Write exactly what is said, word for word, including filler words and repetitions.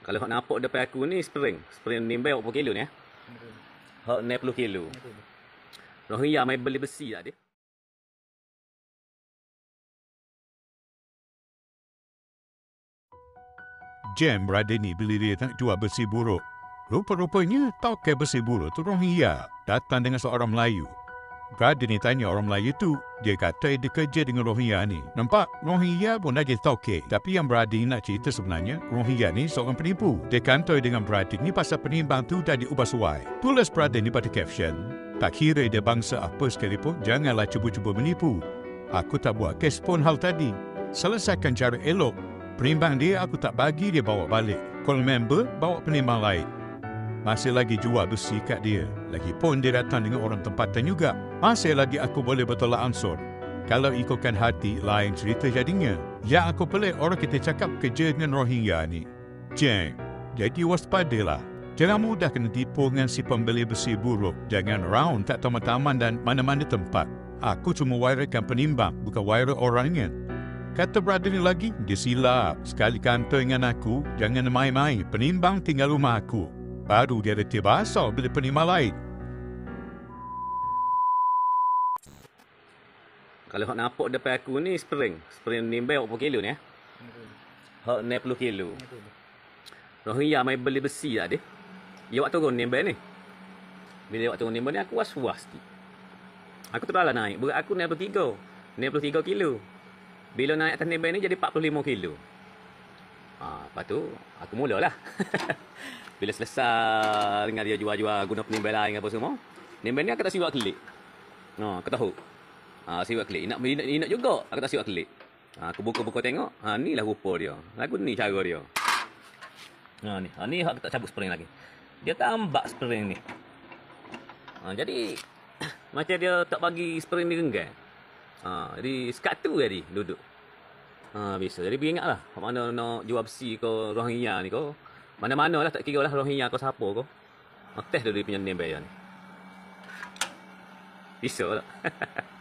Kalau hak nampak depan aku ni spring. Spring nimbai berapa kilo ni? Hak enam puluh kilo. Rohia mai beli besi tak dia? Jem berada ni bila dia nak jual besi buruk. Rupa-rupanya tauke besi buruk tu Rohingya datang dengan seorang Melayu. Berada ni tanya orang Melayu tu, dia kata dia kerja dengan Rohingya ni. Nampak Rohingya pun dah jadi tauke. Tapi yang berada ni nak cerita sebenarnya, Rohingya ni seorang penipu. Dia kantoi dengan berada ni pasal penimbang tu dah diubah suai. Tulis berada ni pada caption, tak kira dia bangsa apa sekalipun, janganlah cuba-cuba menipu. Aku tak buat kes pun hal tadi. Selesaikan cara elok. Penimbang dia aku tak bagi dia bawa balik. Kalau member, bawa penimbang lain. Masih lagi jual besi kat dia. Lagipun dia datang dengan orang tempatan juga. Masih lagi aku boleh bertolak ansur. Kalau ikutkan hati, lain cerita jadinya. Yang aku pelik orang kita cakap kerja dengan Rohingya ni. Jeng, jadi waspadalah. Jangan mudah kena tipu dengan si pembeli besi buruk. Jangan round tak taman-taman dan mana-mana tempat. Aku cuma wairakan penimbang, bukan waira orangnya. Kata brother ni lagi, dia silap. Sekali kantoi dengan aku, jangan main-main. Penimbang tinggal rumah aku. Baru dia reti bahasa bila penimbang lain. Kalau hak nampak depan aku ni spring. Spring nimbai berapa kilo ni? Hak enam puluh kilo. Rohingya mai beli besi tak dia? Dia waktu turun nimbai ni. Bila waktu turun nimbai ni aku was-was sikit. Aku terlalu naik. Berat aku enam puluh tiga. enam puluh tiga kilo. Bila naik atas nimbai ni jadi empat puluh lima kilo. Ha, lepas tu aku mulalah. Bila selesai dengan dia jual-jual guna penimbai lain apa semua, nimbai ni aku tak siwak kelik. Ha, aku tahu. Ha, siwak kelik. Nak nak, nak juga aku tak siwak kelik. Ha, aku buka-buka tengok. Ha, ni lah rupa dia. Lagu ni cara dia. Ha, ni. Ha, ni aku tak cabut spring lagi. Dia tambak spring ni. Ha, jadi macam dia tak bagi spring ni renggang. Ha, jadi sekat tu jadi duduk. Ha, biasa. Jadi beringatlah mana nak jual besi ke Rohingya ni kau. Mana-mana lah, tak kira lah Rohingya kau siapa kau. Ha, test dia punya nimbai ni. Bisa tak?